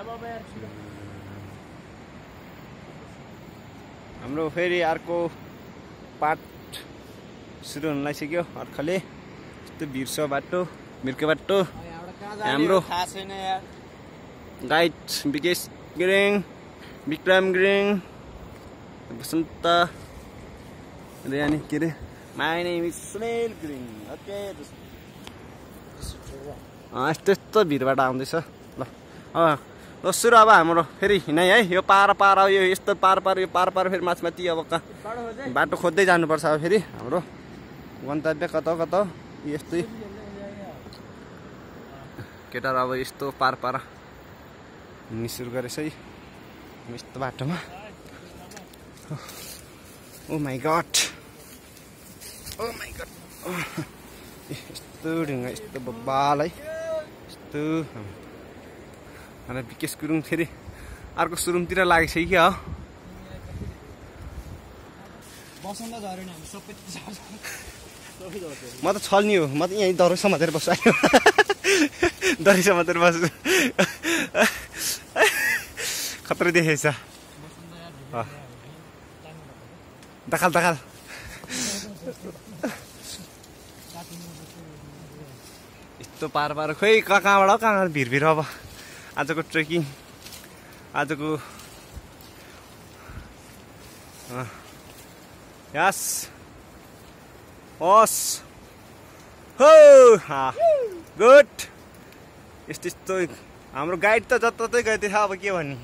हाम्रो फेरि अर्को पार्ट सुरु हुन लागिसक्यो अर्खले यस्तो भिर्छ बाटो भिर्के बाटो हाम्रो गाइड विकेश गिरिङ विक्रम गिरिङ बसन्त रेयानी के अरे my name is Sunil Giring okay यस्तो यस्तो भिरबाट आउँदैछ ल ल सुरु अब हाम्रो फेरि हिँडाइ है यो पार यो यस्तो पार यो पार फेरि माथि अब बाटो खोज्दै जानुपर्छ अब फेरि हाम्रो गन्तव्य कता यस्तै केटाहरू अब यस्तो पार हिँड्नु सुरु गरेछ है यस्तो बाटोमा ओ माई गड यस्तो ढुङ्गा यस्तो बब्बाल है यस्तो विकेश गुरुङ फेरि अर्को सुरुङतिर लागेछ कि हो म त छल्नी हो म त यहीँ दह्रो समातेर बस्छु दह्री समातेर बस्छु खतरा देखेछ दखाल यस्तो पार खोइ कहाँबाट कहाँ भिर अब आजको ट्रेकिङ आजको यस हस् हो गुड यस्तो हाम्रो गाइड त जताततै गएको थियो अब के भन्ने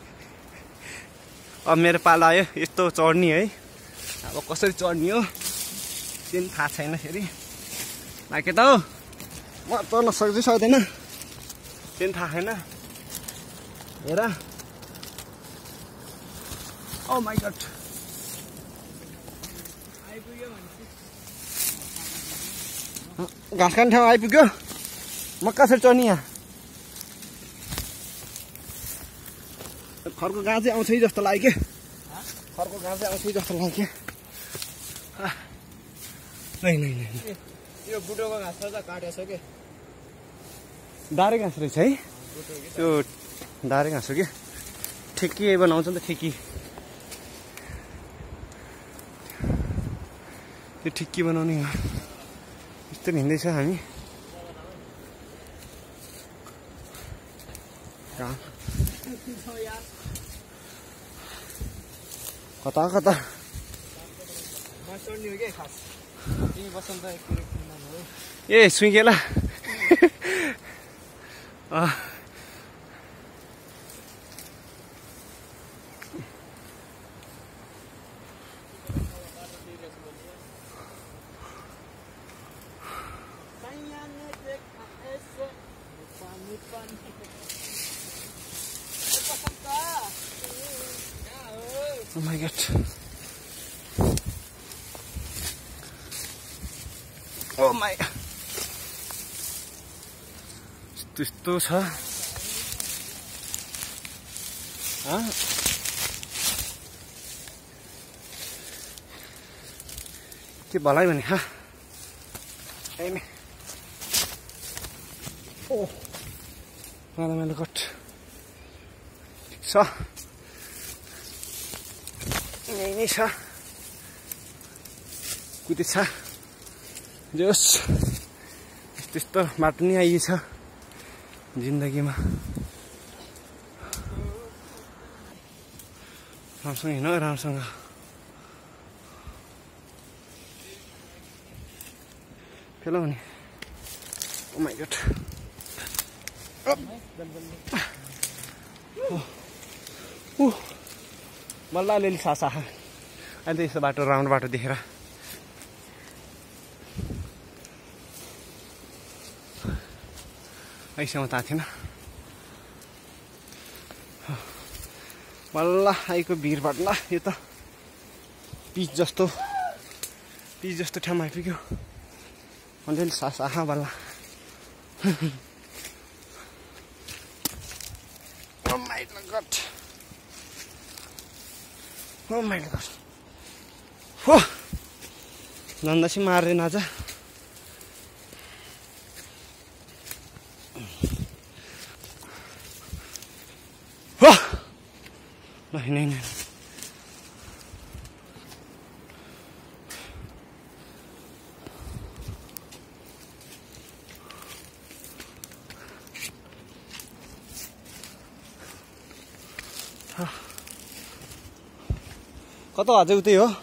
अब मेरो पाला आयो यस्तो चढ्ने है अब कसरी चढ्ने हो त्यो पनि थाहा छैन फेरि लागे त हो म चढ्न सक्दैन त्यो पनि थाहा छैन हेर ओ माई गड घाँस खाने ठाउँ आइपुग्यो म कसरी चढ्ने यहाँ खरको गाँ चाहिँ आउँछ है जस्तो लाग्यो के खरको गाँ चाहिँ आउँछ है जस्तो लाग्यो नै यो बुटोको घाँस त काटेको छ के दारे घाँस रहेछ है त्यो दारे घाँस हो कि ठेकी बनाउँछ नि त ठेकी त्यो ठेकी बनाउने हो यस्तो हिँड्दैछ हामी कता ए सुइकेला Oh my god. Oh my. त्यस्तो छ के भलाइ भने हा एमे ओ माला कट छ यही छ कुदै छ जोस त्यस्तो बाटो नि आइएछ जिन्दगीमा राम्रोसँग हिँड राम्रोसँग फेला भने ओ माई गड बल्ल अलिअलि सासा अहिले त यस्तो बाटो राउन्ड बाटो देखेर अहिलेसम्म थाहा थिएन बल्ल आएको भिरबाट ल यो त पिच जस्तो ठाउँमा आइपुग्यो अलिअलि सासा बल्ल Oh my god. Oh my god. हो नन्दसी मार्दैन आज होइन कता अझै उतै हो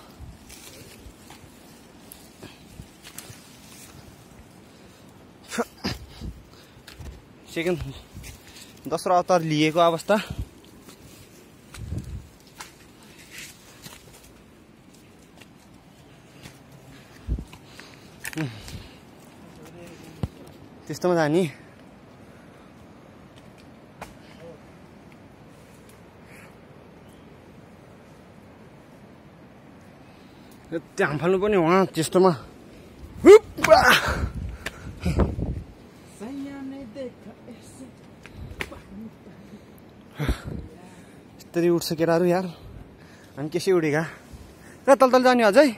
सेकेन्ड दोस्रो अवतार लिएको अवस्था त्यस्तोमा जाने त्यहाँ फाल्नु पनि उहाँ त्यस्तोमा यस्तरी उठ्छ केटाहरू यार अनि कसै उडेका र तल तल जाने अझै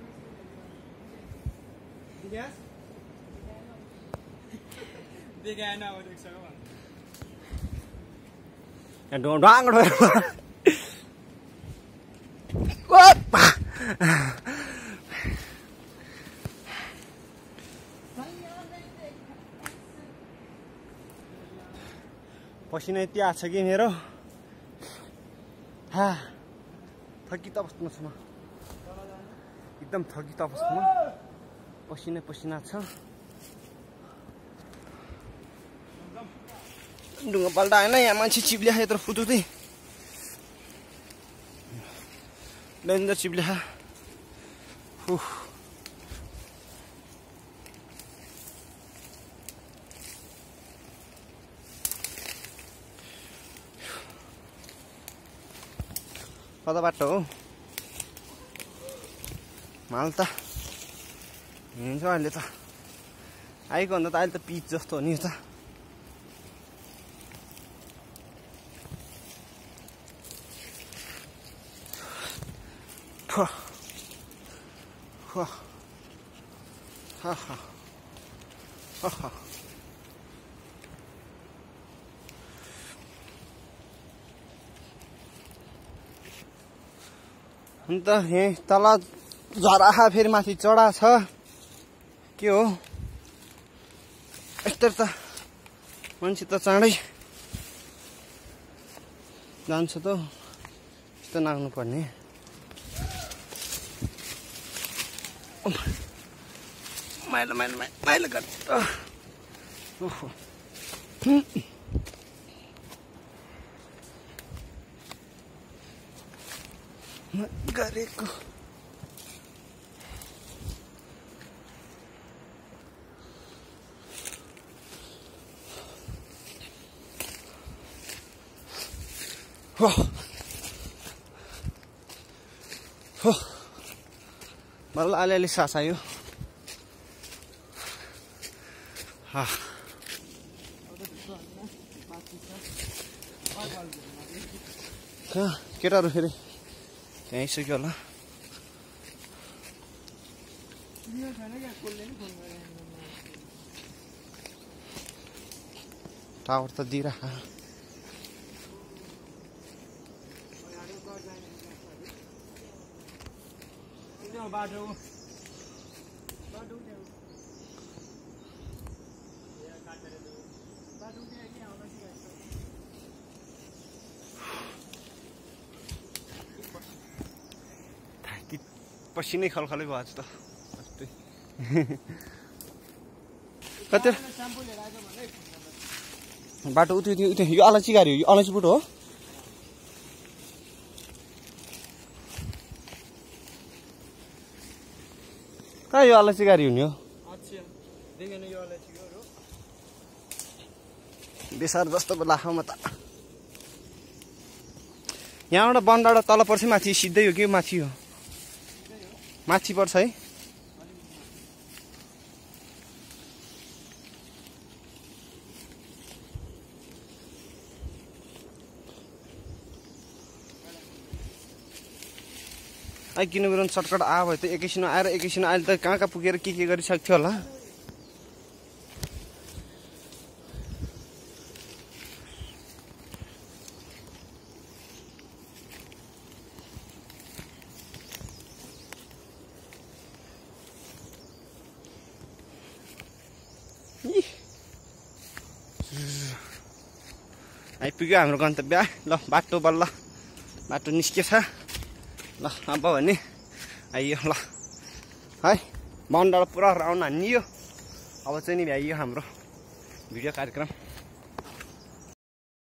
ढाङ पसिना यति आएको छ कि मेरो थकित अवस्थामा छु म एकदम थकित अवस्थामा पसिना पसिना छ ढुङ्गा पल्टा होइन यहाँ मान्छे चिप्ल्या यत्रो फुतुतै डेन्जर चिप्ल्या कता बाटो हो माल त हिँड्छ अहिले त आएको भन्दा त अहिले त पिच जस्तो हो नि त अन्त यहीँ तल झराहा फेरि माथि चढा छ के हो यस्तो त मान्छे त चाँडै जान्छ त यस्तो नाग्नु पर्ने माइलो माइलो माइलो गर्छ गरेको बल्ल अलिअलि सास आयो केटाहरू फेरि त्यहीँ सक्यो होला टावर त दिइराख पसिनै खलखलै भयो आज त कति बाटो उति यो अलैँची गाडी हो यो अलैँची बुट हो कहाँ यो अलैँची गाडी हुने हो बेसार जस्तो लाग्छ म त यहाँबाट बनडाँडा तल पर्छ माथि सिधै हो कि माथि हो माथि पर्छ है किन मेरो सर्टकट आयो भए त एकैछिन आएर एकैछिन अहिले त कहाँ पुगेर के गरिसक्थ्यो होला आइपुग्यो हाम्रो गन्तव्य। ल बाटो बल्ल बाटो निस्केछ। ल अब भने आइयो ल है बनडाँडा पुरा राउन्ड हानियो। अब चाहिँ नि भ्याइयो हाम्रो भिडियो कार्यक्रम।